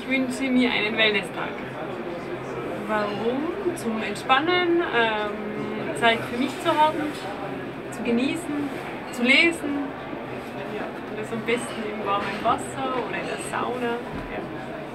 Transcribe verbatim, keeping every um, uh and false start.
wünsche mir einen Wellness-Tag. Warum? Zum Entspannen, ähm, Zeit für mich zu haben, zu genießen, zu lesen. Ja, und das am besten im warmen Wasser oder in der Sauna. Ja.